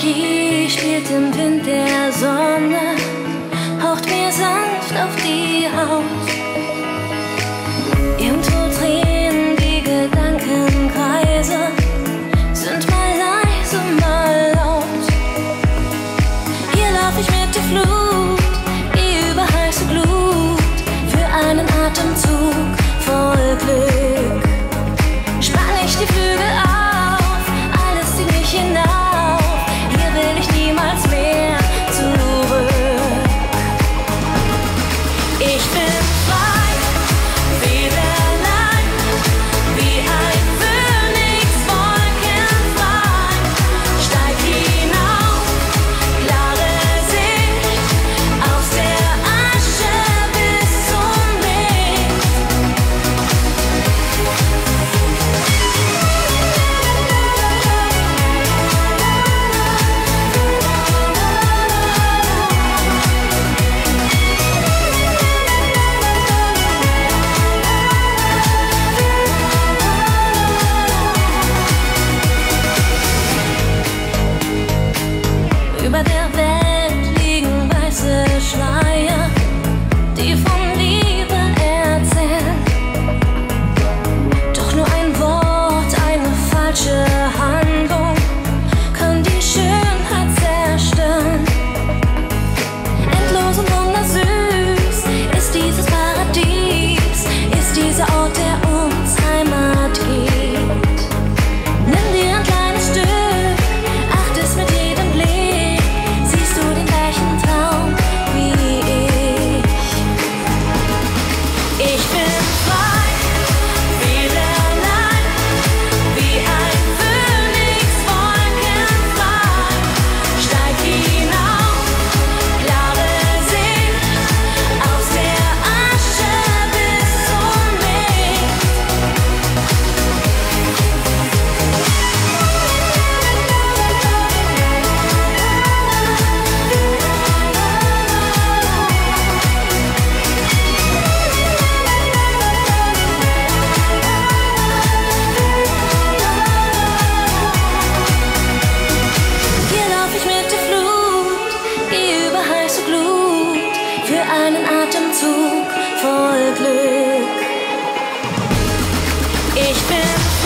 Magie spielt im Wind der Sonne, haucht mir sanft auf die Haut. Irgendwo drehen die Gedankenkreise, sind mal leise, mal laut. Hier lauf ich mit der Flut, geh über heiße Glut, für einen Atemzug voll Glück. Spann ich die Flügel auf, alles zieht mich hinauf, hier will ich niemals mehr zurück. Ich bin frei, federleicht, wie ein Phönix wolkenfrei. Steig hinauf, klare Sicht, aus der Asche bis zum Licht. Über der Welt liegen weiße Schleier, die von Liebe erzählen. Doch nur ein Wort, eine falsche Handlung kann die Schönheit zerstören. Endlos und wundersüß ist dieses Paradies, ist dieser Ort, der uns Heimat gibt. Nimm dir ein kleines Stück, acht es mit jedem Blick, siehst du den gleichen Traum wie ich. Ich bin frei, federleicht, wie ein Phönix wolkenfrei. Steig hinauf, klare Sicht, aus der Asche bis zum Licht. Hier lauf ich mit der Flut, geh über heiße Glut, für einen Atemzug voll Glück. Ich bin